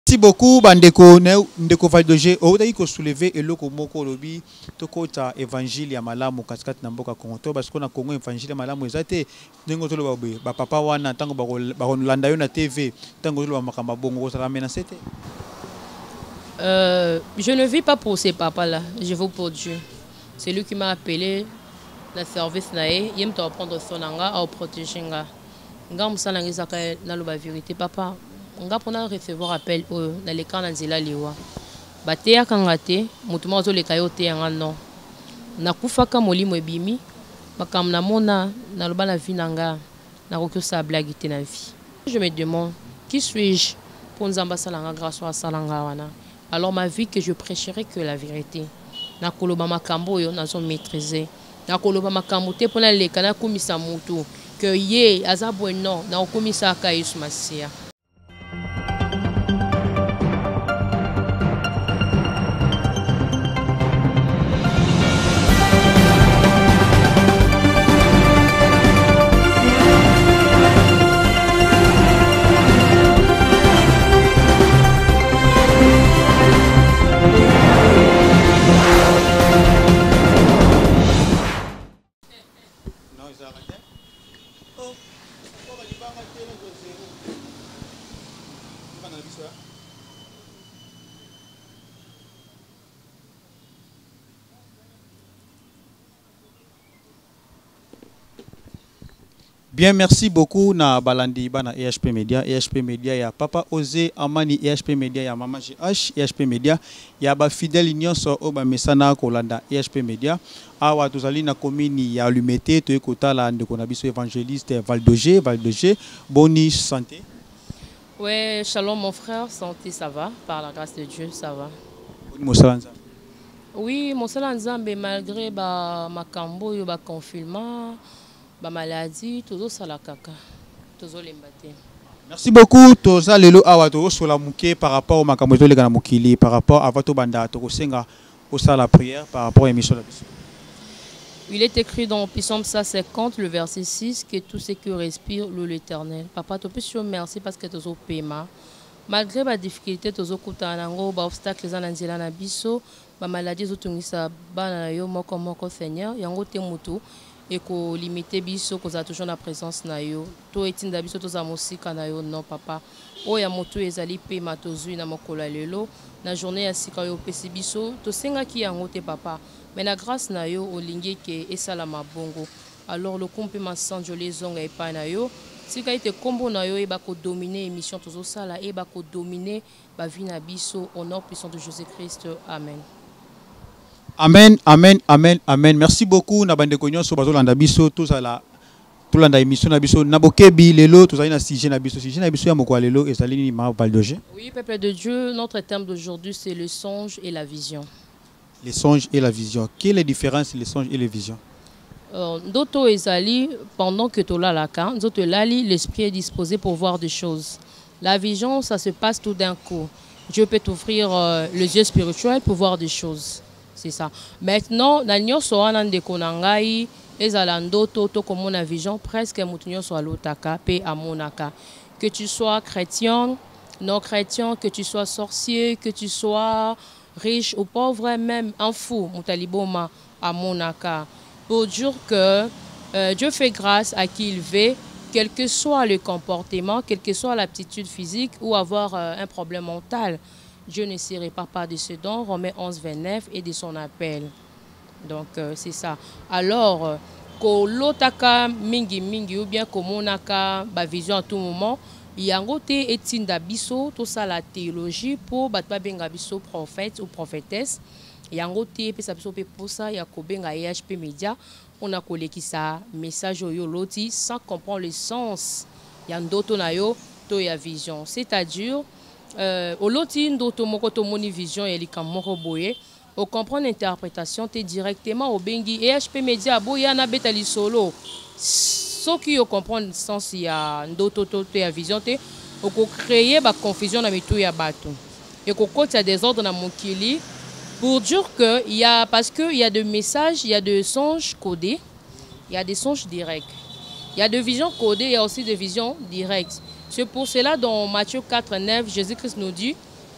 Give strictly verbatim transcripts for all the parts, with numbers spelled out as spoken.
Merci beaucoup, Bandeko, Ndeko Valdoje. Au d'ailleurs, qu'on soulever et le Komoko Lobi, Toko ta évangile ya malamu kaskat namboka Kongo. Parce qu'on a Congo évangile ya malamu ezate. Nengo tolo babe, ba papa wana tango ba ba landa yo na T V, tango tolo ba makamba bongo ça ramène c'était. Euh, je ne vis pas pour ces papas-là, je vis pour Dieu. C'est lui qui m'a appelé le service nae, il m'a prendre son anga à protéger nga. Nga musala ngizaka na lo ba vérité papa. Nga pona recevoir appel au na le camp nzela liwa. Bate ya kangate, mutuma ozo le kayo te nga non. Na kufaka molimo ebimi, makam na mona na lo bana vie nanga na rokyo sa blague te na vie. Je me demande qui suis-je pour nzamba salanga grâce à salanga wana. Alors ma vie que je prêcherai que la vérité. Na koloba makambo yo nazo maîtriser. Na koloba makambo te pona le kana kumisa mutu que ye azabo non na kumisa ka Yesu Masia. Bien, merci beaucoup na balandi bana E H P Media. E H P Media ya Papa Osé Amani, E H P Media ya Mama G H, E H P Media ya ba fidèle nyonso o ba mesana kolanda E H P Media. Awa tozali na commune ya Lumete to ekota la ndeko na biso évangéliste Valdoje, Valdoje. Boni santé. Ouais, shalom mon frère, santé ça va, par la grâce de Dieu ça va. Boni mosalanza. Oui, mosalanza mais malgré ba makambo yo ba confinement. Ba maladie, tout ça la caca, tout ça les matés. Merci beaucoup. Tout ça lelo awa to so la muke par rapport au makambo to le kana mukili par rapport à vato banda to senga au ça la prière par rapport à émission la biso. Il est écrit dans Psaume cent cinquante le verset six que tout ce qui respire loue l'Éternel. Papa to peux merci parce que tu as paiement. Malgré la difficulté tu as kuta nango ba obstacle za nzela na biso, ba maladie zo tungisa bana yo moko moko Seigneur, yango te mutu. Et qu'on limite biso qu'on a toujours la présence na yo to etinda biso to za musika na yo non papa o ya moto ezali pe matozui na mokola lelo na journée ya sika yo pesi biso to senga ki yango te papa mais la grâce na yo olingi ke esala mabongo alors le kompe masanjo les onga epa na yo sika ite kombo na yo e ba ko dominer émission tozo sala e ba ko dominer ba vie na biso au nom puissant de Jésus-Christ. Amen. Amen, amen, amen, amen. Merci beaucoup. Na bande konyo so bazo landa biso tout ça la tout landa émission na biso na bokebi lelo tout ça na sujet na biso sujet na biso ya moko lelo ezali ni ma Valdoje. Oui, peuple de Dieu, notre thème d'aujourd'hui c'est le songe et la vision. Les songes et la vision. Quelle est la différence les songes et les visions? D'autres ezali pendant que tu la lacan, d'autres lali l'esprit est disposé pour voir des choses. La vision ça se passe tout d'un coup. Dieu peut t'offrir euh, les yeux spirituels pour voir des choses. C'est ça. Maintenant, dans nyonso wana ndeko na ngai ezala ndoto to comme na vision presque mutu nyonso alotaka pe amonaka. Que tu sois chrétien, non chrétien, que tu sois sorcier, que tu sois riche ou pauvre, même un fou, mutaliboma amonaka. Pour dire que euh, Dieu fait grâce à qui il veut, quel que soit le comportement, quelle que soit l'aptitude physique ou avoir euh, un problème mental. Dieu ne se répare pas de ce don, Romains onze, vingt-neuf, et de son appel. Donc, euh, c'est ça. Alors, ko lotaka mingi mingi ou bien komonaka ba vision à tout moment, yango te etinda biso, tout ça la théologie pour batba benga biso prophète ou prophétesse. Yango te pe sa biso pe pour ça ya ko benga E H P Media, on a kolekisa message yo loti sans comprendre le sens. Yandoto na yo to ya vision, c'est-à-dire Euh, au loti ndoto moko to moni vision et likam moko boye au comprendre l'interprétation te directement au bengi E H P Media boya na betali solo ce qui au comprendre sens ya ndoto to ya vision te au ko créer ba confusion na mitu ya bato et ko kota des ordres na mokili pour dire que il y a parce que il y a des messages, il y a des songes codés, il y a des songes directs. Il y a des visions codées, il y a aussi des visions directes. C'est pour cela dans Matthieu quatre, neuf, Jésus-Christ nous dit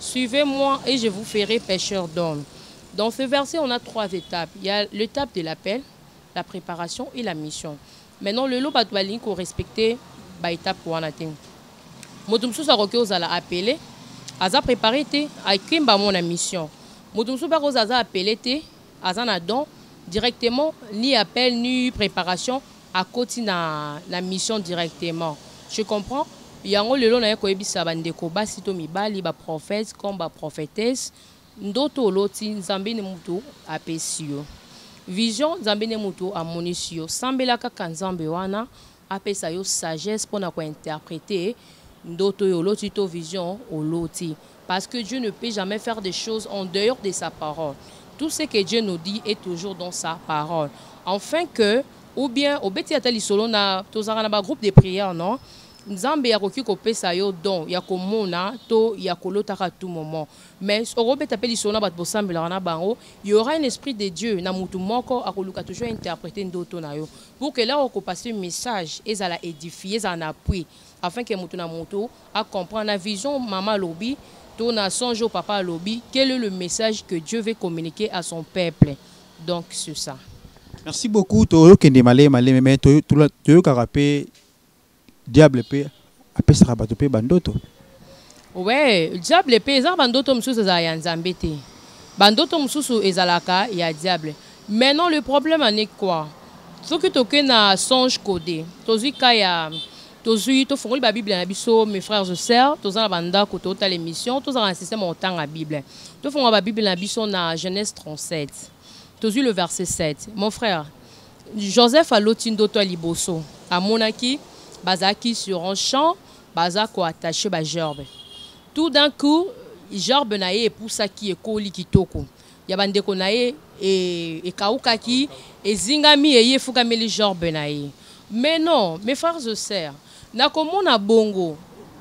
suivez-moi et je vous ferai pêcheurs d'hommes. Dans ce verset, on a trois étapes. Il y a l'étape de l'appel, la préparation et la mission. Maintenant, le lot va être respecté par l'étape pour en atteindre. Motumsu sa roke ozala appelé, aza préparé te, a écrit mon mission. Motumsu ba ozaza appelé te, aza na don directement ni appel ni préparation à côté na la mission directement. Je comprends. Yango lelo na ko ebisa bandeko basi to mibali ba prophète comme ba prophétesse ndoto loti nzambe ne mutu apesio. Vision nzambe ne mutu amonisio. Sambela kaka nzambe wana apesa yo sagesse pour na ko interpréter ndoto yo loti to vision o loti. Parce que Dieu ne peut jamais faire des choses en dehors de sa parole. Tout ce que Dieu nous dit est toujours dans sa parole. Enfin que, ou bien, au beti atali solo na tozara na ba groupe de prière, non? Nzambe ya koki ko pesa yo don ya komona to ya kolota à tout moment. Mais au beti atali solo na ba bosambela na bango, il y aura un esprit de Dieu na mutu moko akoluka toujours interpréter ndoto na yo. Pour que là on ko passer un message et ça la édifier, ça en appui afin que mutu na mutu a comprendre la vision maman lobi. Tourna son jour papa lobby, quel est le message que Dieu veut communiquer à son peuple. Donc c'est ça. Merci beaucoup. Toyo kende malé malé mais toyo toyo karapé diable pe apé sarabato pe bandoto. Ouais, diable pe za bandoto msusu za ya nzambe te. Bandoto msusu ezalaka ya diable. Maintenant le problème en est quoi? Ce que toke na songe codé. Tozi kaya Tozui, to fongoli ba Bible na biso, mes frères et sœurs, toza na banda ko to ta l'émission, toza un système en temps à Bible. To fongoli ba Bible na biso na Genèse trente-sept. Tozui le verset sept. Mon frère, Joseph a lotindo to liboso. A monaki, bazaki sur un champ, bazako attaché ba gerbe. Tout d'un coup, gerbe na ye poussa ki e koli kitoko. Ya bande ko na ye e e kauka ki e zingami e ye fuka meli gerbe na ye. Mais non, mes frères et sœurs, na komona bongo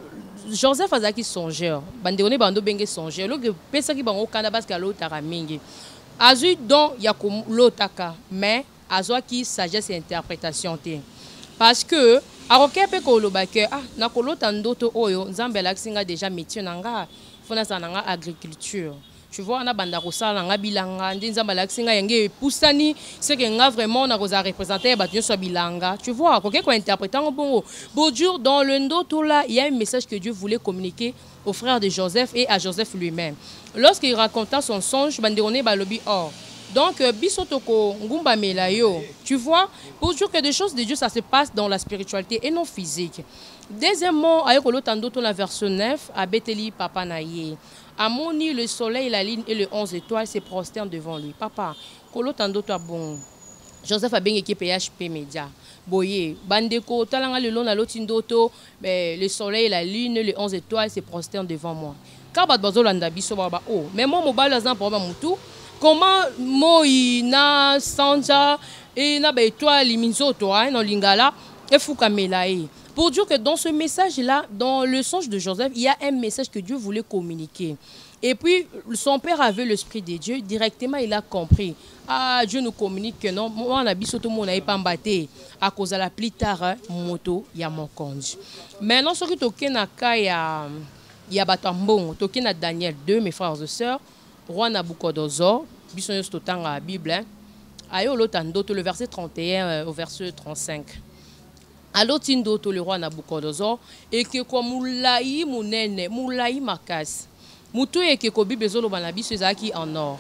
Joseph azaki songeur bande one bando benge songeur lo que pesa ki bango kana parce que lotaka mingi azui don ya ko lotaka mais azwa ki sagesse et interprétation te parce que aroke pe ko lobake ah na ko lota ndoto oyo nzambe laksinga déjà métier nanga fona sananga agriculture. Tu vois, on a banda kosala nga bilanga, ndinzamba laksinga yenge poussani, c'est que nga vraiment na koza représenter batyo so bilanga. Tu vois, quoi qu'on interprète en bon Bonjour dans le ndoto là, il y a un message que Dieu voulait communiquer au frère de Joseph et à Joseph lui-même. Lorsqu'il raconta son songe, banderone balobi or. Donc bisotoko ngumba melayo. Tu vois, pour dire que des choses de Dieu ça se passe dans la spiritualité et non physique. Deuxièmement, avec l'autre ndoto la verset neuf, à Betheli papa naye. Amoni, le soleil, la lune et les onze étoiles se prosternent devant lui. Papa, kolo tando toi bon. Joseph a bien équipé P H P Media. Boye, bandeko, talanga le long à l'autindoto, le soleil, la lune, les onze étoiles se prosternent devant moi. Car bad bazo landa biso baba oh. Mais moi mobile lazan pour mutu. Comment moi na sanja et na ba étoile liminzo toi non lingala et fuka melae. Pour dire que dans ce message-là, dans le songe de Joseph, il y a un message que Dieu voulait communiquer. Et puis, son père avait l'esprit de Dieu. Directement, il a compris. Ah, Dieu nous communique que non. Moi, on a bis tout le monde n'a pas embatté. À cause de la plus tard, moto, il y a mon conge. Maintenant, ce qui est na cas, il y a, il y a Batambon. Toké na Daniel deux, mes frères et sœurs. Roi Nabucodonosor. Bison yo stotan la Bible. Ayo l'otando, le verset trente et un au verset trente-cinq. Alors tindoto le roi Nabucodonosor et que comme moulaï mounene moulaï makas muto et que ko bible zolo banabi sezaki en or.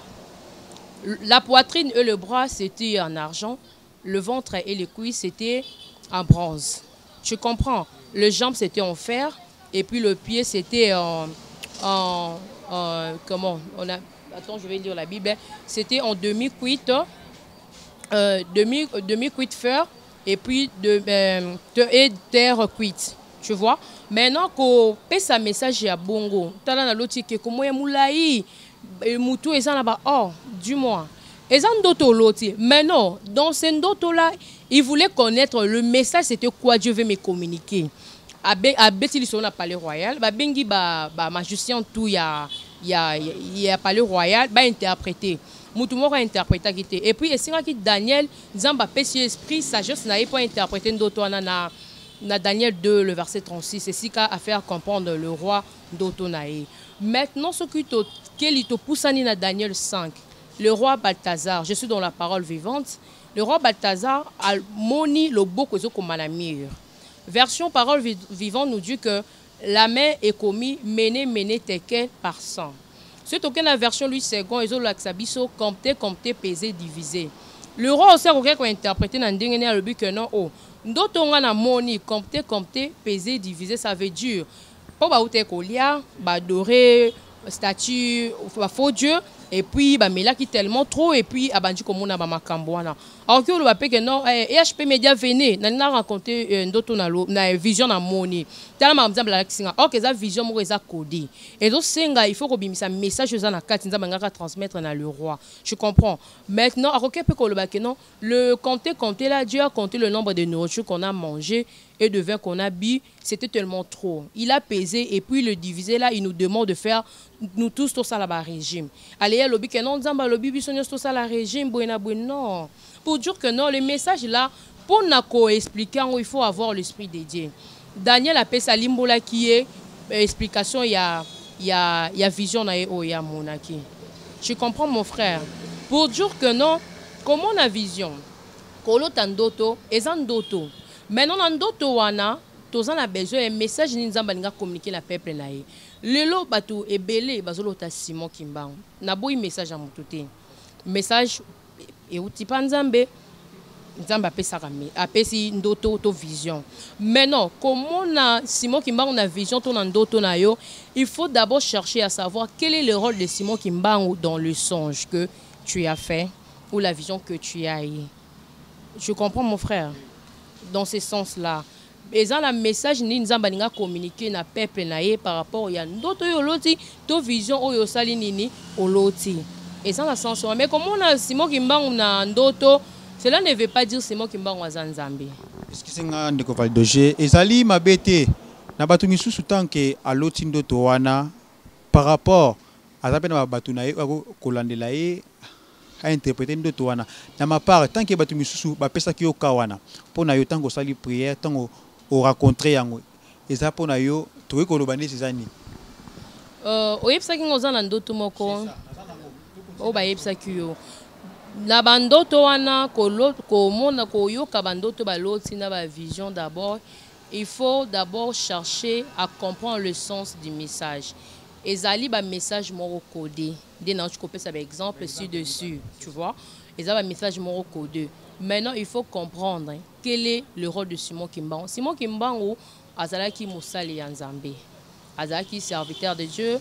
La poitrine et le bras c'était en argent, le ventre et les cuisses c'était en bronze. Tu comprends? Les jambes c'était en fer et puis le pied c'était en, en, en comment on a attends je vais lire la Bible, c'était en demi-cuite euh, demi demi-cuite fer. Et puis de, euh, de et terre cuite, tu vois. Maintenant qu'on paie sa message à bongo, t'as na l'autre que comment ya moulaï, moutou et ça là-bas, oh, dis-moi. Et ça d'autres l'autre. Mais non, dans ces d'autres là, il voulait connaître le message, c'était quoi Dieu veut me communiquer. À Bethel sur la palais royal, bah bengi bah bah magicien tout ya ya ya palais royal, bah interpréter. Moutoumora interpréta qui était. Et puis, et c'est qui Daniel, Zamba Pessi esprit, sagesse n'a pas interprété d'autres na na Daniel deux, le verset trente-six. C'est ce qu'a à faire comprendre le roi d'Otonaï. Maintenant, ce qui te pousse à Daniel cinq, le roi Balthazar, je suis dans la parole vivante, le roi Balthazar a moni le beau que comme à la mire. Version parole vivante nous dit que la main est commise, mené, mené, tekel par cent. C'est aucune la version lui second, ils ont l'axabiso, compté, compté, pesé, divisé. Le roi aussi a interprété dans le but que non, oh, d'autres on a moni, compté, compté, pesé, divisé, ça veut dire, pour baouté kolia, badorer, statue, faux Dieu, et puis bah mais là qui tellement trop et puis abandi comme on a ma camboana. Alors que le va que non E H P Media venait n'a raconté d'autres na na vision na moni. Tellement exemple la kinga. OK ça vision mo eza codé. Et donc senga il faut que bimisa message za na kati nza manga transmettre na le roi. Je comprends. Maintenant à OK peut que le ba que non le compter compter là Dieu a compté le nombre de nourriture qu'on a mangé et de vin qu'on a bu, c'était tellement trop. Il a pesé et puis le divisé là, il nous demande de faire nous tous tout ça là-bas régime. Allez, lobby que non, zamba lobby bisognos tout ça la régime, buena buena non. Pour dire que non, le message là, pour nous expliquer, il faut avoir l'esprit dédié. Daniel a fait sa limbola qui est explication, il y a il y a il y a vision na il y a monaki. Tu comprends mon frère? Pour dire que non, comment on a vision? Kolo tandoto, ezandoto. Maintenant, dans d'autres wana, tous on a besoin d'un message ni nzamba ninga communiquer la peuple na ye. Lelo batu ebele bazolo ta Simon Kimbangu. Na boy message à mututé. Message et outi panzambe nzamba pesa kame. Apesi ndoto to vision. Maintenant, comment na Simon Kimbangu na vision to na ndoto na yo, il faut d'abord chercher à savoir quel est le rôle de Simon Kimbangu dans le songe que tu as fait ou la vision que tu as eue. Je comprends mon frère. Dans ce sens-là. Et dans le message, nous avons communiqué na peuple par rapport à d'autres yoloti, to vision o yosali nini oloti. Et dans le sens mais comme on a Simon Kimbangu na ndoto, cela ne veut pas dire Simon Kimbangu azanzambe. Est-ce que c'est un ndeko Valdoje ezali mabete na batu misusu tanke aloti ndoto wana par rapport à ça na batu na kolandela ye a interpréter ndoto wana na ma part tant que batu misusu ba pesa ki yoka wana pona yo tango sali prière tango o rencontrer yango eza pona yo to ko lobande zani euh oyebsa ki ngoza na ndoto moko o ba yebsa ki yo na bandoto wana ko ko mona ko yoka bandoto ba loti na ba vision d'abord il faut d'abord chercher à comprendre le sens du message. Ezali ba message moro codé. Dès que tu copies ça par exemple ci-dessus, tu vois. Ezali ba message moro codé. Maintenant, il faut comprendre hein, quel est le rôle de Simon Kimbangu. Simon Kimbangu azalaki musali ya Nzambe. Azalaki serviteur de Dieu.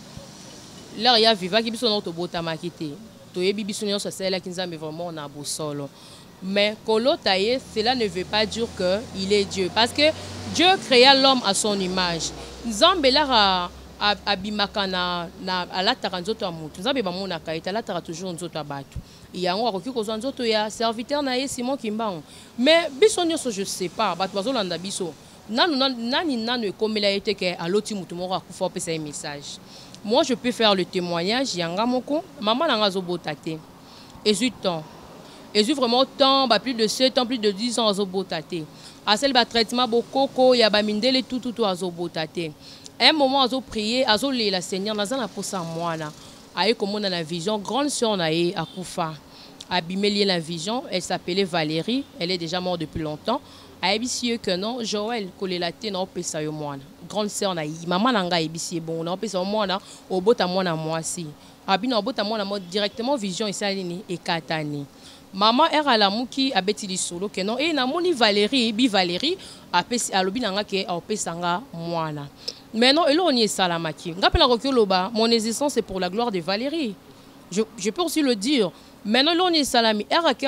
Là il y a viva qui biso notre botama kité. Toyebi biso nyo ça c'est là ki Nzambe vraiment na bosolo. Mais kolo taye, cela ne veut pas dire que il est Dieu parce que Dieu créa l'homme à son image. Nzambe là abimaka na na alataka nzoto ya mutu nzambe bamonaka ete alataka toujours nzoto ya bato yango akoki kozwa nzoto ya serviteur na ye Simon Kimbangu mais biso nyonso je sais pas bato bazolanda biso nanu nani nanu ekomela ete ke aloti mutu moko akufa opesa ye message. Moi je peux faire le témoignage yanga moko maman nanga azobota te ezui temps ezui vraiment temps ba plus de sept ans plus de dix ans azobota te asel ba traitement bokoko ya ba mindele tout tout azobota te. Un moment, ils ont prié, ils ont lu la Seigneur, ils ont posé à moi là. Aïe comme on a la vision, grande sœur naïe à Koufa, abîmé la vision, elle s'appelait Valérie, elle est déjà morte depuis longtemps. Aïe bisieux que non, Joël collé la tête non pesa yo moi. Grande sœur naïe, maman nanga bisieux bon, non pesa moi là, au bout à moi na moi si. Abi au bout à moi na moi directement vision et salini et katani. Maman elle a la mouki a beti li solo que non et na moni Valérie, bi Valérie a pesi a lobi nanga ke a pesanga moi là. Maintenant, on y est salamaki. Mon existence est pour la gloire de Valérie. Je, je peux aussi le dire. Maintenant, on y est salami.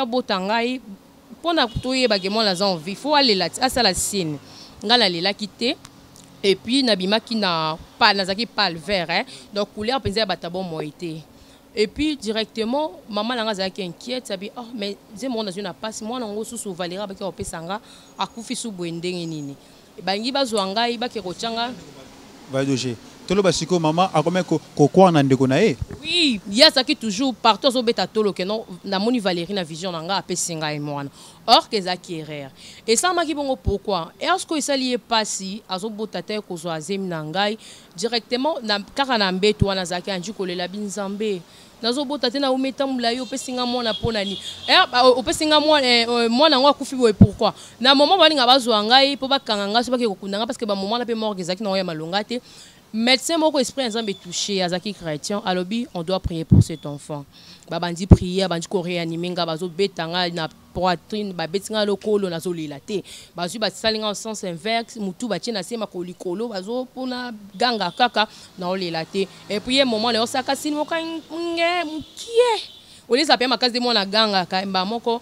Il faut aller là. À la sienne. La quitter. Et puis, Nabima qui n'a pas le vert. Donc, couleur, pensez à bon moïté. Et puis, directement, maman n'a pas inquiète. Elle dit, oh, mais c'est mon azur n'a pas. Moi, on a sous Valérie, avec un pesanga, à Koufi sous Bouendeng. Bangi bazwanga, ibaki rochanga. Valdoje. Tolo basiko mama akome ko ko kwa na ndeko na e. Oui, il y a ça qui toujours partout au bêta tolo que non na moni Valérie na vision nanga apé singa et moi. Or que ça qui est rare. Et ça m'a dit bon pourquoi? Est-ce que ça lié pas si azo botate ko zo azem nangai directement na kaka na mbeto wana zaki anji ko le la binzambe. Nazo botate na umeta mula yo pe singa mwana pona ni. Eh o pe singa mwana mwana ngwa kufi boy pourquoi? Na moment bali nga bazo ngai po bakanga nga so baki ko kunanga parce que ba moment na pe morgue zaki na ya malonga te. Médecin moko esprit ensemble touché azaki chrétien alobi on doit prier pour cet enfant babandi prier bandi ko réanimer nga bazo betanga na poitrine ba betinga lokolo nazo lilate bazu ba salinga en sens inverse mutu ba tina sema ko likolo bazo pona ganga kaka na olilate et puis un moment le osaka sino ka nge mukie oli ça ma case de mon ganga ka mba moko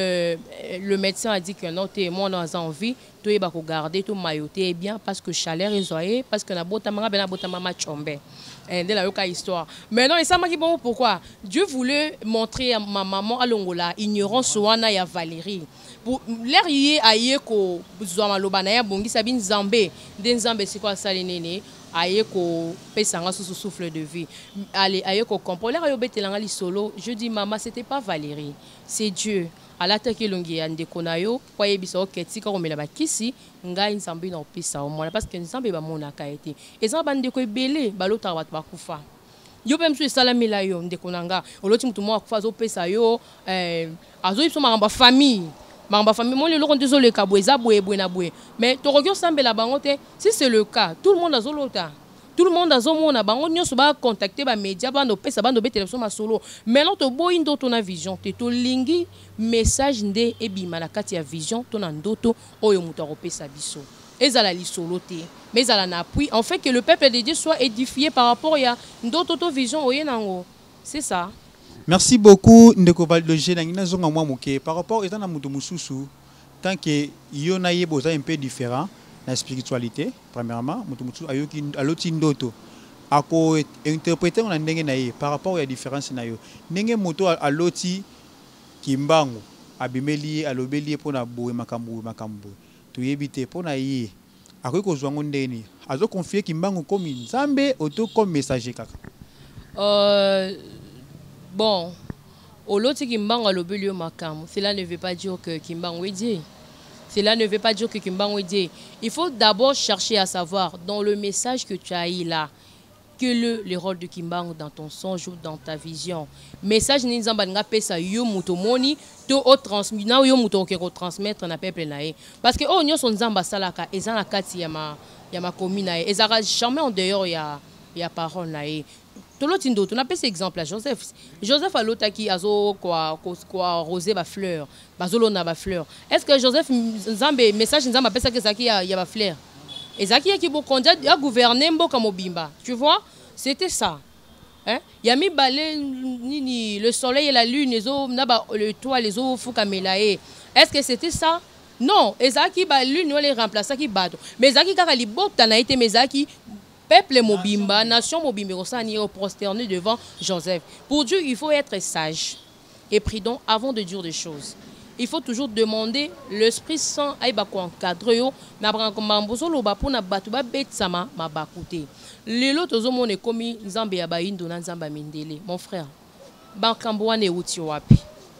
le médecin a dit que non t'es mon a envie to yeba ko garder to mayoté bien parce que chaleur ezoye parce que na bota manga bena bota mama chombe et de la yoka histoire maintenant et ça m'a dit bon pourquoi Dieu voulait montrer à ma maman à Longola ignorance wana ya Valérie pour l'air yé aye ko zwa lobana ya bongi sabine Nzambe de Nzambe c'est quoi ça les néné aye ko pesanga sous souffle de vie allez aye ko comprendre l'air yo betelanga li solo je dis maman c'était pas Valérie c'est Dieu ala taki longi ande konayo kwa yebisa oketi ka komela bakisi ngai Nzambe na opisa o mona parce que Nzambe ba mona ka été et ça bande ko ebele balota bat bakufa yo pe msu salami la yo nde konanga oloti mutu mo akufa zo pesa yo eh azo ipso maramba famille maramba famille mon le lokon désolé ka boeza boe boe na boe mais to regio sambela bango te si c'est le cas tout le monde azolota tout le monde a zomona bango nyonso ba contacter ba média ba no pesa ba no betelé so ma solo maintenant to boyi ndoto na vision te to lingi message nde ebima na kati ya vision to na ndoto oyo muto akopesa biso ezala li solo te mais ezala na appui en fait que le peuple de Dieu soit édifié par rapport ya ndoto to vision oye nango c'est ça. Merci beaucoup ndeko Valdoje nangina zonga mwa moke par rapport ezana muto mususu tant que yo na yebo za un peu différent la spiritualité premièrement mutu mutu ayoki aloti ndoto ako interpréter on ndenge na ye par rapport à différence na yo ndenge moto aloti kimbango abimeli alobeli pona boe makambu makambu to yebite pona ye akoki kozwa ngondeni azo confier kimbango comme Nzambe auto comme messager kaka euh bon oloti kimbango alobeli makambu cela ne veut pas dire que kimbango est Dieu. Cela ne veut pas dire que Kimbango dit. Il faut d'abord chercher à savoir dans le message que tu as eu là, quel est le rôle de Kimbango dans ton songe ou dans ta vision. Message ni nzamba nga pesa yo muto moni to o transmis na yo muto ke ko transmettre na peuple na ye. Parce que oh nyoso nzamba salaka ezana kati ya ma ya ma commune na ye. Ezara jamais en dehors ya ya parole na ye. Toloti ndoto na pesa exemple à Joseph. Joseph alotaki azo quoi quoi rosé ba fleur. Bazolo na ba fleur. Est-ce que Joseph Nzambe message Nzamba pesa que ça qui ya ya ba fleur. Et ça qui est qui bo conduire à gouverner mboka mobimba. Tu vois? C'était ça. Hein? Yami balé ni le soleil et la lune les eaux na ba le toit les eaux fuka melaé. Est-ce que c'était ça? Non, ezaki ba lune les remplacer qui bateau. Mais ezaki kaka li bota na été mezaki peuple mobimba, nation mobimba, on prosterné devant Joseph. Pour Dieu, il faut être sage et prudent avant de dire des choses. Il faut toujours demander l'Esprit Saint à encadrer yo na brankomambozo loba pour na batu ba betsama mabakute. Lelo tozomo ne komi Nzambe ya baindo na Nzamba mindele. Mon frère, bankambo wane uti wapi.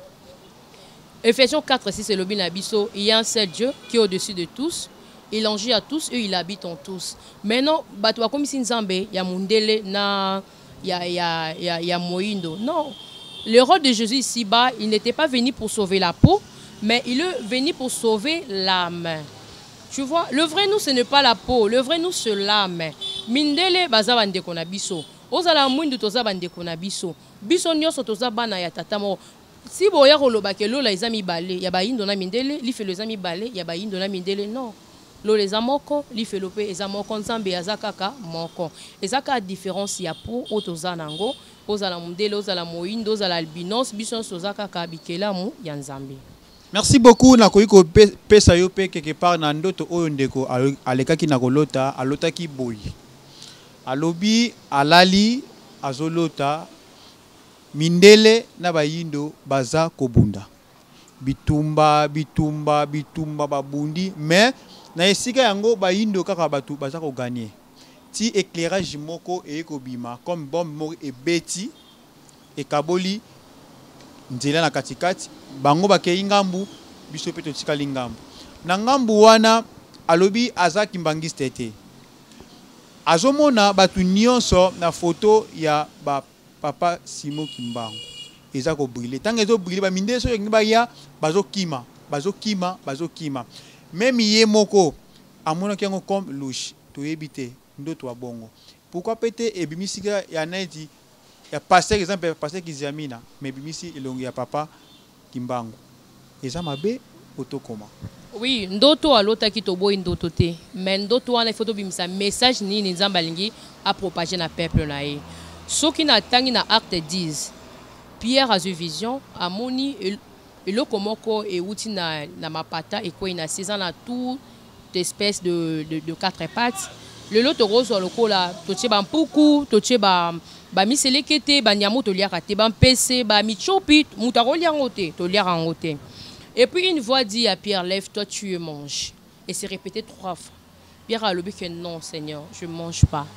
Ephésiens quatre six c'est le binabiso, il y a un seul Dieu qui est au-dessus de tous. Il en gît à tous et il habite en tous. Maintenant, batwa comme si Nzambe ya mundele na ya ya ya ya moindo. Non. Le rôle de Jésus ici-bas, il n'était pas venu pour sauver la peau, mais il est venu pour sauver l'âme. Tu vois, le vrai nous ce n'est pas la peau, le vrai nous c'est l'âme. Mindele baza bande kona biso. Ozala mwindu toza bande kona biso. Biso nyoso toza bana ya tata mo. Si boya koloba ke lola ezami balé, ya ba indo na mindele, li fait les amis balé, ya ba indo na mindele non. Lo les amoko li felope ezamoko Nzambe azakaka moko ezaka différence ya pour otoza nango ozala mundele ozala moindo ozala albinos biso sozaka ka bikela mu ya Nzambe. Merci beaucoup na koiko pesa yo pe quelque part na ndoto oyo ndeko alekaki na kolota alotaki boyi alobi alali azolota mindele na bayindo baza kobunda bitumba bitumba bitumba babundi mais na esika yango bayindo kaka batu baza ko gagner ti éclairage moko e ko bima comme bombe moko e beti ekaboli nzela na katikati bango bakei ngambu biso pe totikali ngambu na ngambu wana alobi aza kimbangiste te azomona batu nyonso na photo ya ba papa Simon Kimbangu eza ko briller tant ezo briller ba mindele so ngi ba ya bazo kima bazo kima bazo kima même ye moko amona kengo comme louche to ebité ndoto wa bongo pourquoi pété e bimisika ya neti ya pasteur exemple pasteur Kizamina mais bimisi elongi ya papa Kimbangu eza mabe otokoma. Oui, ndoto alota ki to boy ndoto te mais ndoto wana il faut to bimisa message ni ni nzamba lingi a propager na peuple na ye soki na tangi na acte dix Pierre a eu vision amoni eloko moko e uti na na mapata e ko ina six ans na tout espèce de de, de quatre pattes le loto rose lokola totie ba mpuku totie ba ba miselekete ba nyamu to liaka te ba mpese ba michopi mutaro liango te to liaka ngo te. Et puis une voix dit à Pierre, lève-toi, tu manges. Et c'est répété trois fois. Pierre a le but que non, Seigneur, je ne mange pas.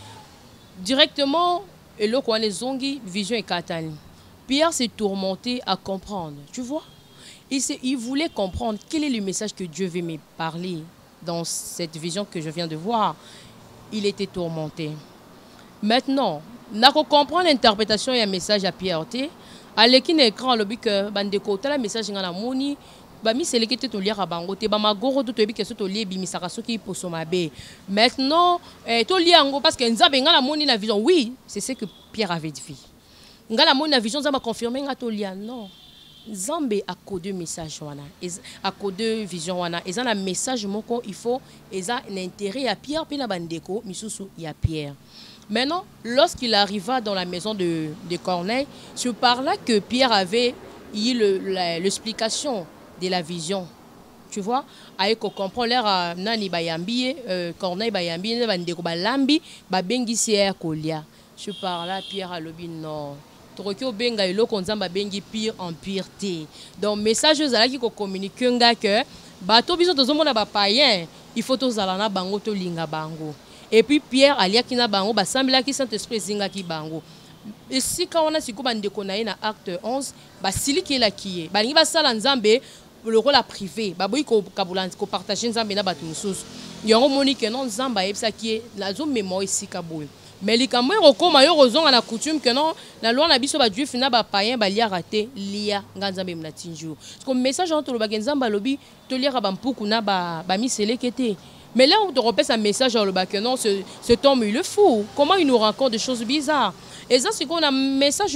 Directement, et là, quand les zongi, vision et katani. Pierre s'est tourmenté à comprendre. Tu vois, il, il voulait comprendre quel est le message que Dieu veut me parler dans cette vision que je viens de voir. Il était tourmenté. Maintenant, n'a pas comprendre l'interprétation et un message à Pierre. Aleki na écran lobi que bandeko tala message ngana moni ba mi selekete to lire bango te ba magoro to tobi que so to lie bi misaka soki poso mabe maintenant eh, to lie ngo parce que nzabe ngana moni na vision oui c'est ce que Pierre avait dit ngana moni na vision nzaba confirmer nga to lia non nzambe a codé message wana a codé vision wana eza na message moko il faut eza un intérêt à Pierre pe na bandeko misusu ya Pierre. Maintenant, lorsqu'il arriva dans la maison de, de Corneille, c'est par là que Pierre avait eu l'explication de la vision. Tu vois, avec comprend l'air nani bayambi, Corneille bayambi, bandeko balambi, babengi sier kolia. C'est par là Pierre a lobi non. Torokyo benga ilo konzamba bengi pire en pureté. Donc message aux qui ko communique nga que bato biso tozomona ba païen, il faut tozalana bango to linga bango. Et puis Pierre alia kina bango basambela ki Saint-Esprit zinga ki bango. Et si quand on a siku bandeko na na acte onze, ba sili ki la kié. Ba lingi ba sala nzambe le rôle à privé. Ba boyi ko kabulanzi ko partager nzambe na batu mususu. Yongo moni que non nzamba yebsa ki la zo mémoire ici kaboy. Mais les kamwe rokoma yo rozonga na coutume que non la loi na biso ba juif na ba païen ba lia raté lia nganzambe mna tinjo. Parce que message entre le ba nzamba lobi to lia ba mpuku na ba ba miselekete. Mais là, on te repère un message dans le bac, non, cet homme, il est fou. Comment il nous raconte des choses bizarres? Et ça, c'est qu'on a un message,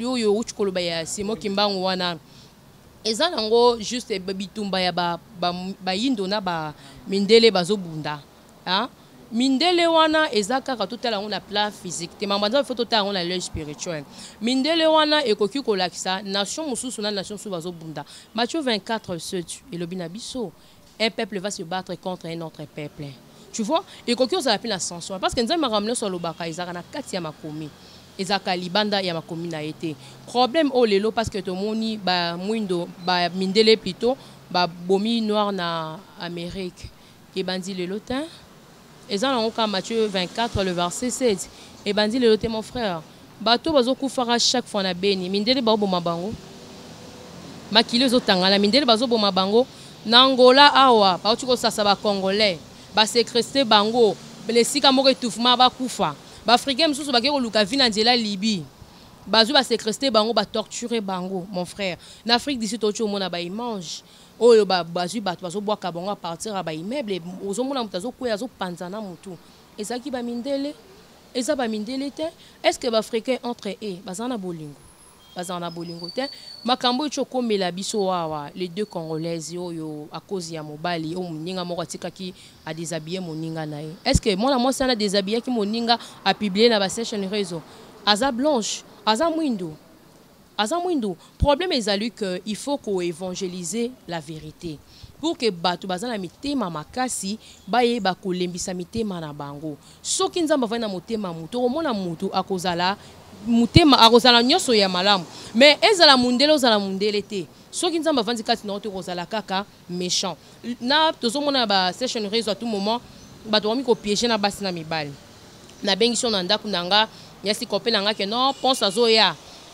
c'est moi qui m'a et ça, en gros, juste, babitumba ya ba ba yindona ba mindele bazo bunda. Hein? Mindele wana ezaka ka totala on a plat physique. Te mamanda faut totala on a l'œil spirituel. Mindele wana ekoki ko lakisa nation mususu na nation su bazo bunda. Matthieu vingt-quatre sept et le binabiso. Un peuple va se battre contre un autre peuple. Tu vois? Et quand on s'appelle l'ascension. Parce que nous avons ramené sur le baka, ils ont quatre ya makomi. Ils ont kalibanda ya makomi na été. Problème au lelo parce que tout le monde ba muindo ba mindele plutôt ba bomi noir na Amérique. Et bandi le lotin. Ils ont encore Matthieu vingt-quatre le verset sept. Et bandi le lotin mon frère. Bato bazo kufara chaque fois na beni. Mindele ba boma bango. Makile zo tangala mindele bazo boma bango. Nangola awa ba tuko sasa ba congolais ba sécresté bango les sika moko étouffement ba kufa ba africain mususu ba keko luka vina nzela Libye ba zu ba sécresté bango ba torturer bango mon frère en Afrique d'ici tocho mona ba il mange oyo ba bazu ba bazo bois ka bango à partir ba immeuble ozo mona mutazo ko yazo panzana mutu ezaki ba mindele eza ba mindele te est-ce que ba africain entre eux bazana bolingo bazana bolingo te makambo choko mela biso wawa les deux congolaises yo à cause ya mobali o muninga moko tikaki a déshabiller moninga nae est-ce que moi moi ça na déshabiller ki moninga a publier na ba session réseau aza blanche aza mwindo aza mwindo problème ezali que il faut qu'on évangéliser la vérité pour que bato bazana mitema makasi baye ba kolembisa mitema na bango soki nzamba va na motema muto omona mutu akozala mutema akozala nyoso ya malamu mais ezala mundele ozala mundele te soki nzamba vandi kati na oto kozala kaka méchant na tozomona ba session réseau à tout moment bato wami ko piéger na basi na mibali na bengi so na ndako nanga yasi kopé nanga ke non pense azoya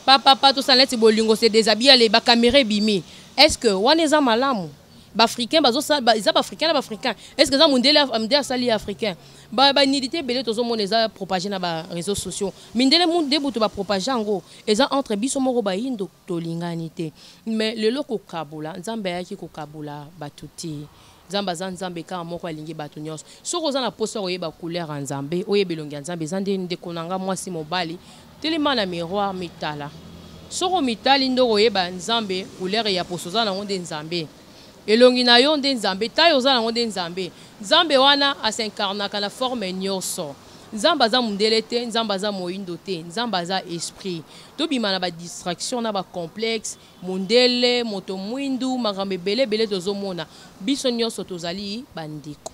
papa papa tout ça là c'est bolingo c'est déshabillé les ba caméra bimi est-ce que on est malamu ba africain bazo ça ba ils africain ba africain est-ce que ça mondele amde sali africain ba ba nidité belé tozo moneza propager na ba réseaux sociaux mindele monde debutu ba propager ngo eza entre biso moko ba indo to linganité mais le loko kabula nzambe yaki ko kabula batuti nzamba za nzambe ka moko alingi bato nyos soko za na poso oyeba couleur nzambe oyebelongi nzambe zande ndekonanga mwasi mobali telema na miroir mitala soko mitali ndo oyeba nzambe couleur ya poso za na ngonde nzambe elongi na yo nde nzambe tayo za na ngonde nzambe nzambe wana asincarnaka na forme nyonso nzamba za mundele te nzamba za moyindo te nzamba za esprit tobima na ba distraction na ba complexe mundele moto mwindu makambe bele bele tozomona biso nyonso tozali bandiko.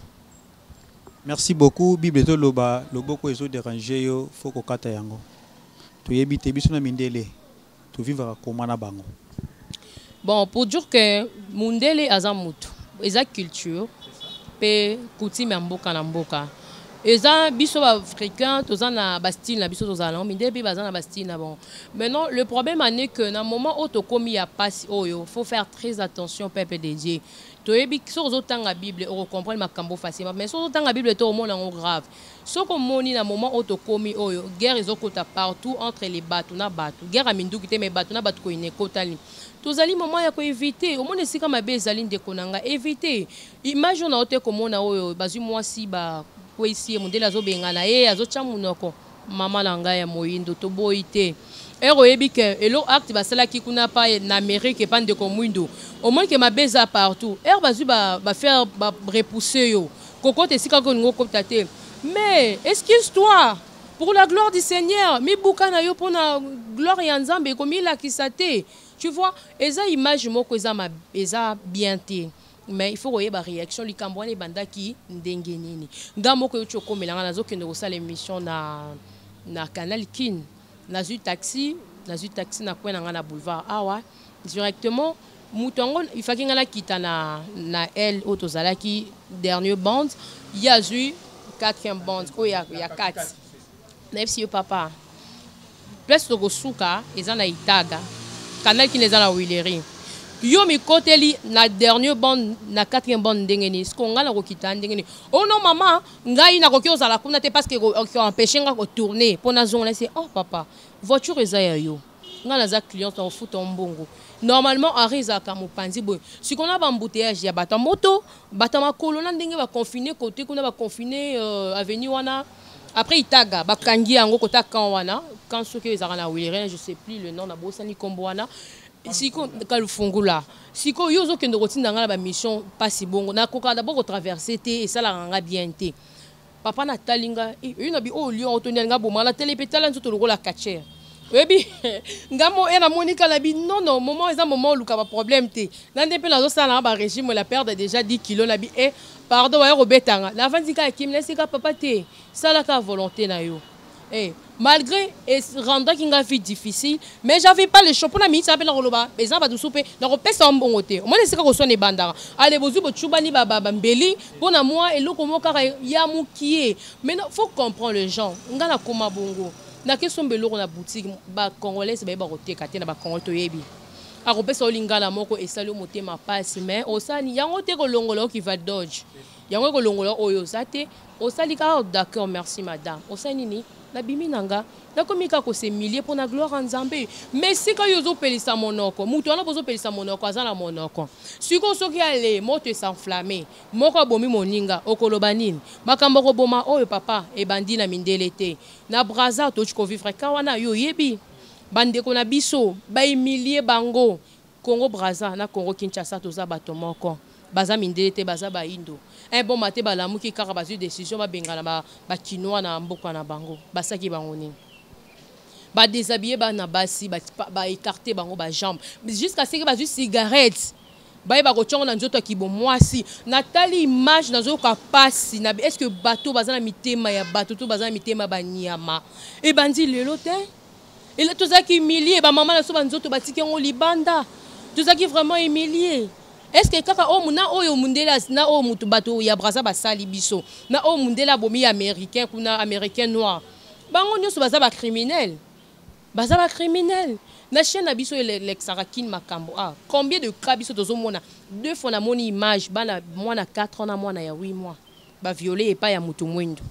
Merci beaucoup. Bible to loba loboko ezo déranger yo foko kata yango toyebi te biso na mindele to vivre comment na bango. Bon, pour dire que mundele aza mutu eza culture pe coutume mboka na mboka eza biso ba africain toza na bastille na biso toza na mindele pe baza na bastille na bon. Maintenant le problème est que na moment où to komi ya passe oyo faut faire très attention peuple de Dieu. Toyebi so ozotanga la Bible on comprendre makambo facilement mais so ozotanga la Bible to o mona grave. So ko moni na moment où to komi oyo guerre ezokota partout entre les bateaux na bateaux guerre a minduki te mais bateau na bateau ko inekotali tozali moment ya ko éviter au monde sika mabe ezali ndeko nanga éviter image on a ote komona oyo bazui mwasi ba ko ici mondela zo bengana ye azocha munoko mama na ngai ya moyindo to boite ero yebi ke elo acte basala ki kuna pa na Amérique pa ndeko mwindo au moins que mabe za partout er bazui ba ba faire ba repousser yo kokote sika ko ngo koptate mais excuse-toi pour la gloire du Seigneur mi bukana yo pona gloire ya nzambe komi la kisate. Tu vois, eza image moko eza ma eza bien té. Mais il faut voyer ba réaction li kambwane banda ki ndenge nini. Nga moko yo choko melanga nazo kende ko sala émission na na Canal Kin. Na zu taxi, na zu taxi na kwena nga na boulevard awa directement mutongo il faki nga la kita na na elle autozala ki dernier bande, il y a eu quatrième bande, ko ya ya quatre. Na fsi yo papa. Plus to go suka eza na itaga. Canal qui les a la Willery. Yo mi koteli na dernier bande na quatrième bande ndengeni ce qu'on a la rokita ndengeni. Oh non maman, ngai na rokio za la kuna te parce que qui empêché nga ko tourner. Pour na zone là c'est oh papa, voiture eza yo. Nga na za client on fout en bongo. Normalement ariza ka mopanzi boy. Si qu'on a ba embouteillage ya bata moto, bata makolo na ndenge ba confiner côté kuna ba confiner euh, avenue wana. Après itaga bakangi yango kota kan wana quand ce que ils ont na Willery je sais plus le nom na bosani kombo wana siko kalufungula siko yozo kendo kotinda ngala ba mission pas si bongo na koka d'abord traverser te et ça la ranga bien te papa na talinga e une bi o lion otonia nga boma la télé petala nzoto lokola catcher webi ngamo ena monika la bi non non moment eza moment luka ba problème te na ndepé na zo sala ba régime la perdre déjà dix kilos la bi e pardon wa robetanga na vanzika kimne sika papa te sala ka volonté na yo eh malgré et rendre kinga vie difficile mais j'avais pas le choix pour na mi ça appelle la roloba ezan ba dusupe na repesa mbongo te moi sika ko sone bandara allez bozu bo chubani baba mbeli pona moi eloko moka ya mukie mais faut comprendre les gens ngana koma bongo na question beloko na boutique ba congolais ba ba koteka te na ba congolais to yebi a repesa olingala moko esali motema passe mais osani yango te ko longolo qui va dodge yango ko longolo oyo sate osali ka d'accord merci madame osani ni na bimi nanga na komika ko se millier pour na gloire en Nzambe mais si ka yozo pelisa monoko mutu ana bozo pelisa monoko azana monoko siko soki ale moto s'enflammer moko bomi moninga okoloba nini makambo ko boma oyo papa e bandi na mindele te na braza to chiko vivre ka wana yo yebi bande ko na biso ba millier bango Congo Braza na Congo Kinshasa toza bato moko baza mindele te baza ba indo un bon matin balamuki kaka bazu décision ba bengana ba ba chinois na mboka na bango basaki bango ni ba déshabiller ba na basi ba ba écarter bango ba jambe jusqu'à ce que bazu cigarette ba ba ko tchongo na nzoto ki bo mwasi natali image na zo ka pasi na est-ce que bateau baza na mitema ya bateau to baza na mitema ba nyama e bandi lelo te et là tous qui humilié ba maman na so ba nzoto batiki ngo libanda tous qui vraiment humilié. Est-ce que kaka o muna oyo mundela na o mutu bato ya braza basali biso na o mundela bomi américain kuna américain noir bango nyoso baza ba criminel baza ba criminel na chaîne na biso l'exarakin makambo ah combien de cas biso tozomona deux fois na moni image bana mwana quatre ans na mwana ya huit mois ba violé et pas ya mutu mwendo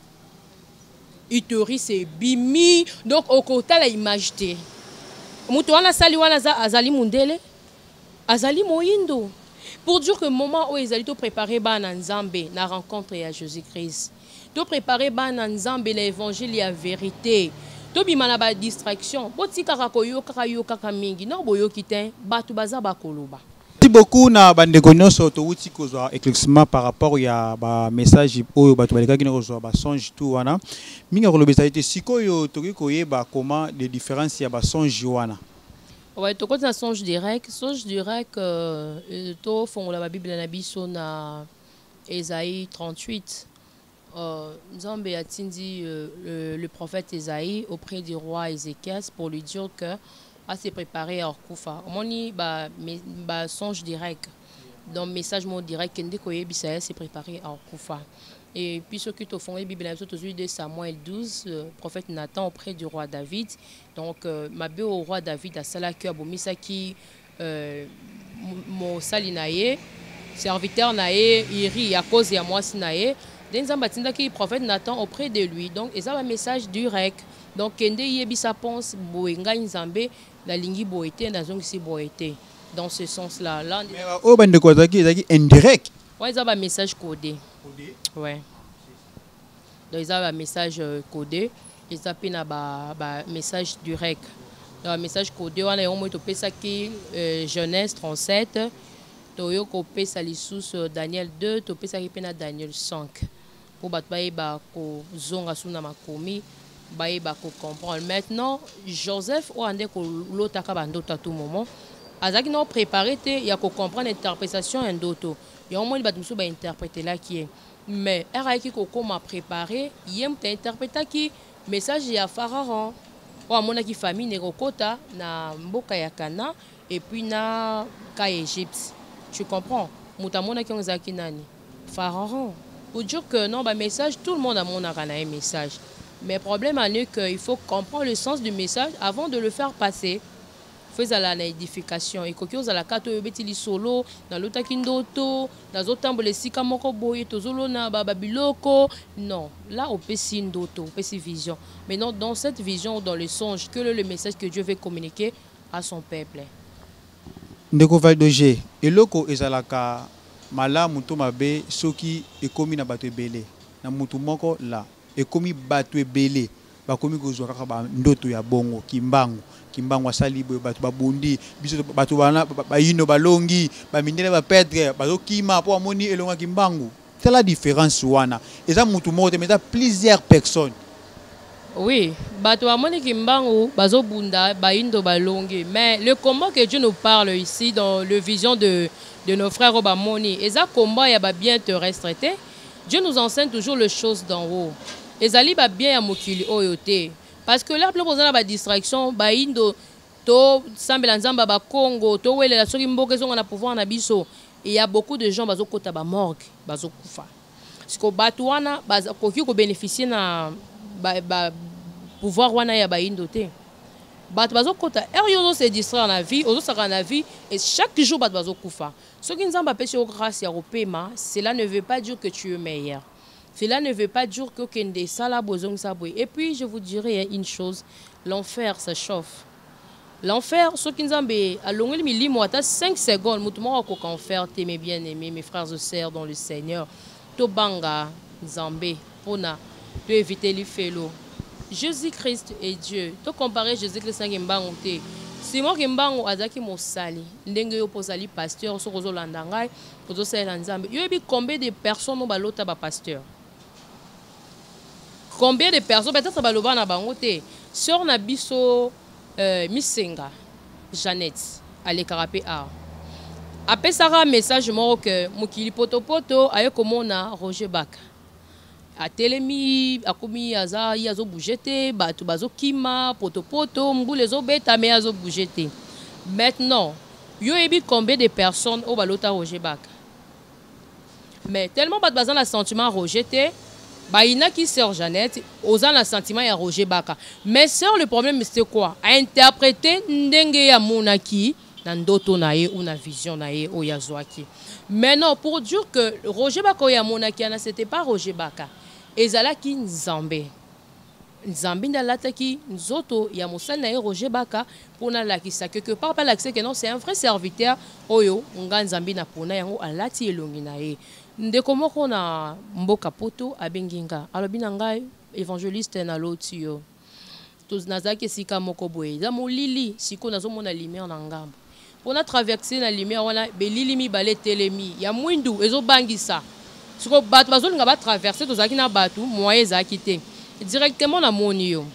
Itori c'est bimi donc au côté la image te mutu wana sali wana za azali mundele azali moyindo pour dire que moment où ils allaient tout préparer bana nzambe na rencontre ya Jésus-Christ tout préparer bana nzambe l'évangile ya vérité to bimana ba distraction botika kakoyo kakayo kaka mingi na boyo kitin batu baza bakoloba. Merci beaucoup na bandeko nyonso to wuti kozwa éclaircissement par rapport ya ba message oyo batu baleka kina kozwa ba songe tout wana minga kolobesa ite sikoyo toki koyeba comment les différences ya ba songe wana. Ouais, to kota songe direct, songe direct euh, to fongola ba Bible na biso na Ésaïe trente-huit. Euh, Nzambe a dit euh, le, le prophète Ésaïe auprès du roi Ézéchias pour lui dire que à se préparer à Orkoufa. On dit bah bah songe direct. Donc message mot direct qu'ende koye bisaya se préparer à Orkoufa. Et puis ce qui te font la Bible de Samuel douze, euh, prophète Nathan auprès du roi David. Donc euh, ma bé au roi David à Salaki abomisaki euh, mon salinaye serviteur nae iri à cause ya moi sinaye. Denzabatinda qui prophète Nathan auprès de lui. Donc et ça un message direct. Donc kende yebisa pense boenga nzambe la lingi boete na zongi si boete. Dans ce sens-là là. Mais au bande ko zaki zaki indirect. Ouais, ça un message codé. Codé. Ouais. Donc ils ont un message codé. Ils ont un message direct. Donc un message codé on a au moins topé ça qui Genèse trente-sept. Toyo kopé ça les sous Daniel deux, topé ça qui pena Daniel cinq. Pour battre ba ko zonga suna makomi. Baïba ko comprendre. Maintenant, Joseph ou ande ko lotaka bandoto à tout moment. Azaki non préparé te ya ko comprendre l'interprétation en doto. Ya au moins il va tout ba interpréter là qui est. Mais era qui ko comment préparer, yem te interpréter qui message ya Pharaon. Ou amona ki famille ne kokota na mboka ya Kana et puis na ka Égypte. Tu comprends? Mutamona ki onzaki nani? Pharaon. Pour dire que non ba message tout le monde a mon un message. Mais le problème est qu'il faut comprendre le sens du message avant de le faire passer. Il faut à l'édification. Et quand on a la carte de solo, dans l'autre kindoto, dans l'autre temple, les sikamoko boye, tozolo na babiloko. Non, là on peut si ndoto, on peut si vision. Mais non, dans cette vision, dans le songe, que le message que Dieu veut communiquer à son peuple. Ndeko Valdoje, eloko ezalaka malamu to mabe soki ekomi na bato ebele. Na mutu moko la. Et comme batu ebele bakomi kozwa kaka ba ndoto ya bongo kimbangu kimbangu asali boye batu babundi biso batu bana bayino balongi ba mindele ba pètre bazo kima po amoni elonga kimbangu. C'est la différence wana eza mutu moko mais plusieurs personnes. Oui, batu amoni kimbangu bazo bunda bayindo balongi, mais le combat que Dieu nous parle ici dans le vision de de nos frères Obamoni, eza combat ya ba bien te restreté. Dieu nous enseigne toujours les choses d'en haut. Les alliés ba bien à mokili oyote. Parce que là, plus besoin de distraction, ba indo to sambelanzamba ba Congo, to wele la soki mboke zonga na pouvoir na biso. Il y a beaucoup de gens bazo kota ba morgue, bazo kufa. Parce que batuana bazo koki ko bénéficier na ba, ba pouvoir wana ya ba indo te. Bat bazo kota er yozo se distraire na vie, ozo saka na vie et chaque jour bat bazo kufa. Ce qui nous a pêché au grâce et au paiement, cela ne veut pas dire que tu es meilleur. Cela ne veut pas dire que Kende Sala Bozong Saboué. Et puis, je vous dirais une chose, l'enfer, ça chauffe. L'enfer, ce qui nous a pêché, à l'onglet mili moata cinq secondes, moutouma au enfer, mes bien-aimés, mes frères et sœurs dans le Seigneur. Tobanga, Zambé, Pona, to éviter les félos. Jésus-Christ est Dieu. To comparer Jésus-Christ à Mbangote. Si moi qui mbango azaki mosali ndenge yo posali pasteur so kozo landangai kozo sala nzambe yo bi combien de personnes no balota ba pasteur combien de personnes peut-être baloba na bango te sœur na biso euh, Misenga Jeannette ale karapé a apesaka message moko que mokili poto poto aye komona Roger Baka a telemi akomi aza yazo bougete bato bazo kima poto poto mbule zo beta mais yazo bougete. Maintenant yo ebi combien de personnes au balota Roger Baka mais tellement bato bazana sentiment rejeté Baïna qui sœur Jeannette, osant le sentiment ya Roger Baka. Mais sœur, le problème c'est quoi? À interpréter ndenge ya monaki na ndoto nae ou na vision nae ou ya zoaki. Mais non, pour dire que Roger Baka ya monaki c'était pas Roger Baka. Ezalaki Nzambe. Nzambe ndalataki nzoto ya mosali nae Roger Baka pour na lakisa quelque part pas l'accès que non c'est un vrai serviteur oyo nga Nzambe na pona yango alati elongi nae. Ndeko moko na mboka poto abenginga alobi na ngai évangéliste na loti yo tous nazaki sika moko boye za molili siko nazomona lumière na ngambo pona traverser na lumière wana belili mibale telemi ya mwindu ezobangisa siko bato bazolinga ba traverser tozaki na bato moye ezaki te directement na moni yo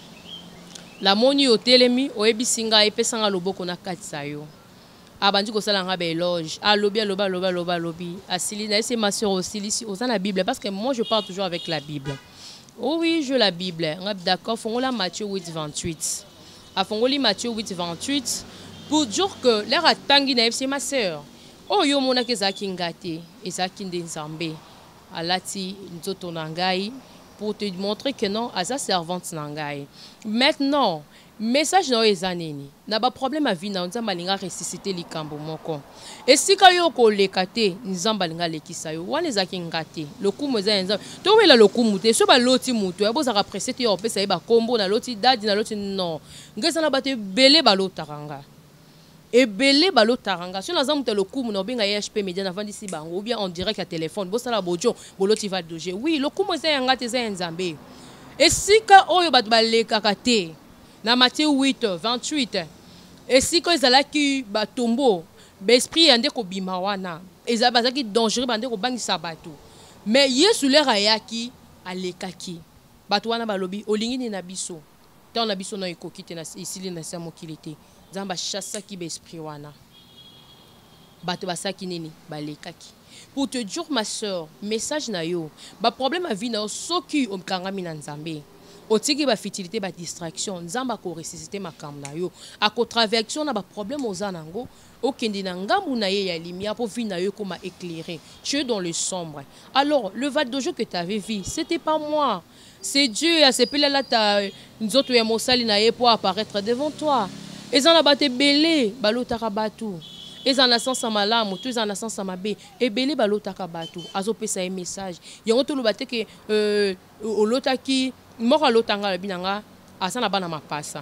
la moni yo telemi oyebisinga epesanga loboko na katisa yo abandi ko sala nga be éloge alobi aloba aloba aloba alobi asili na c'est ma sœur aussi ici aux la Bible parce que moi je parle toujours avec la Bible. Oh oui, je la Bible. D'accord, fongola Matthieu huit vingt-huit. A fongoli Matthieu huit vingt-huit pour dire que l'air a tangi na c'est ma sœur. Oh yo mona ke zaki ngate ezaki ndenzambe alati nzoto nangai pour te montrer que non à sa servante nangai. Maintenant message na ezaneni na ba problème à vie na nzamba linga ressusciter likambo moko et si ka yo ko lekate nzamba linga lekisa yo wana ezaki ngate lokumu eza nzamba to wela lokumu te so ba loti mutu ya boza apprécier te yo pesa ba kombo na loti dadi na loti non ngeza na bate belé ba lotaranga et belé ba lotaranga so na zamu te lokumu na benga H P Media na vandisi bango ou bien en direct à téléphone bosa la bojo boloti va doje oui lokumu eza ngate eza nzambe et si ka oyo bat ba lekaka te na Matthieu huit vingt-huit et si ko ezalaki batombo l'esprit ande ko bima wana ezabazaki dangereux bande ko bangisa bato mais Yesu lera yaki alekaki bato wana balobi olingi na biso tant na biso na ekokite na isili na samo kilité nzamba chassa ki l'esprit wana bato basaki nini balekaki pour te dire ma sœur message na yo ba problème a vie na soki omkangami na nzambe otiki ba futilité ba distraction nzamba ko ressusciter makambo na yo ako traversion na ba problème ozanango okende na ngambu na ye ya lumière pour vie na yo comme éclairé tu es dans le sombre alors le val d'eau que tu avais vu c'était pas moi c'est Dieu a sepelé là ta nzoto ya mosali na ye pour apparaître devant toi ezana ba te belé balotaka batu ezana sansa malamu tu ezana sansa mabe e belé balotaka batu azopesa un message yango to lobate ke euh olotaki moko lotanga binanga asana bana mapasa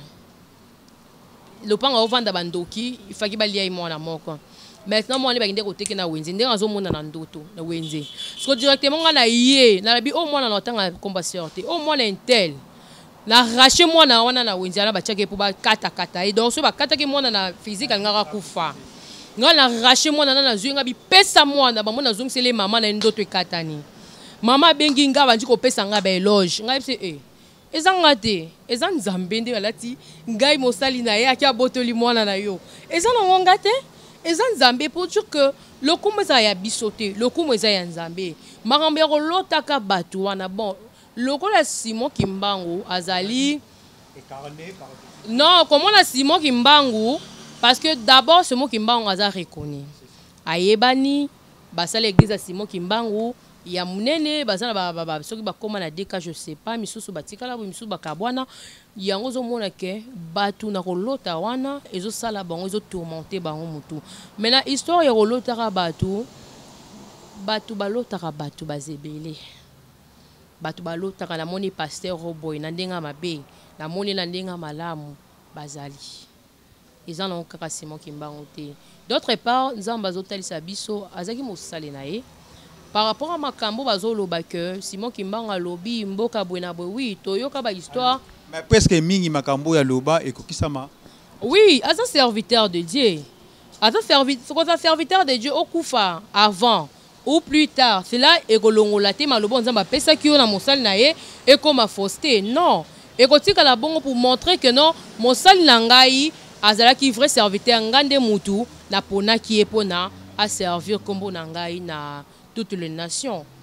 lopanga ovanda bandoki ifaki balia imona moko maintenant moi ne baginde koteke na wenze ndenge azomona na ndoto na wenze so directement nga na ye na bi o mwana na tanga combat sorte o mwana intel na rache mwana wana na wenze na bachake pour ba kata kata et donc so ba kata ke mwana na physique ngaka kufa nga na rache mwana na zuinga bi pesa mwana ba mwana zungsele mama na ndoto ekatani mama bengi nga banji ko pesa nga ba éloge nga se eh ezanga te ezan nzambe nde alati ngai mosali na ye akia botoli mwana na yo ezana ngonga te ezan nzambe pour dire que lokumu eza ya biso te lokumu eza ya nzambe makambo ya kolotaka bato wana bon lokola Simon Kimbangu azali non comment la Simon Kimbangu parce que d'abord ce mot Kimbangu aza reconnu ayebani basala église ya Simon Kimbangu ya munene bazana ba ba soki ba koma na deka je sais pas misusu batikala bo misusu bakabwana yango zo mona ke batu na kolota wana ezo sala bango ezo tourmenter bango mutu maintenant histoire ya kolota ka batu batu balota ka batu bazebele batu balota ka na moni pasteur Roboy na ndenga mabe na moni na ndenga malamu bazali ezana kaka Simon Kimbangu te d'autre part nzamba zotalisa biso azaki mosale na ye par rapport à makambo bazoloba que Simon Kimbangu lobi mboka bwena bwe oui toyoka ba histoire mais presque mingi makambo ya loba ekokisama oui as un serviteur de Dieu as un serviteur serviteur de Dieu okufa avant ou plus tard cela ekolongola te malobo nzamba pesa ki na mosali na ye et comme fausseté non ekotika la bongo pour montrer que non mosali na ngai azalaki vrai serviteur ngande mutu na pona ki epona à servir comme na ngai na toutes les nations.